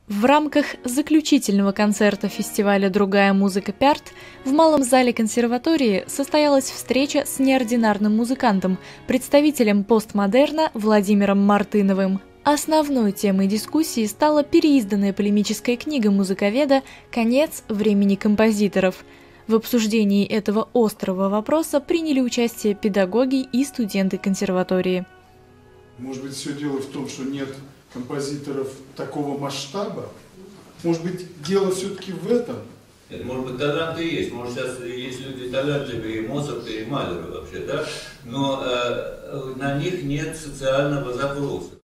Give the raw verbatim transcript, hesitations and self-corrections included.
В рамках заключительного концерта фестиваля «Другая музыка Пярт» в Малом зале консерватории состоялась встреча с неординарным музыкантом, представителем постмодерна Владимиром Мартыновым. Основной темой дискуссии стала переизданная полемическая книга музыковеда «Конец времени композиторов». В обсуждении этого острого вопроса приняли участие педагоги и студенты консерватории. Может быть, все дело в том, что нет композиторов такого масштаба? Может быть, дело все-таки в этом? Нет, может быть, таланты есть. Может, сейчас есть люди талантливые, и Моцарт, и Малер вообще, да? Но э, на них нет социального запроса.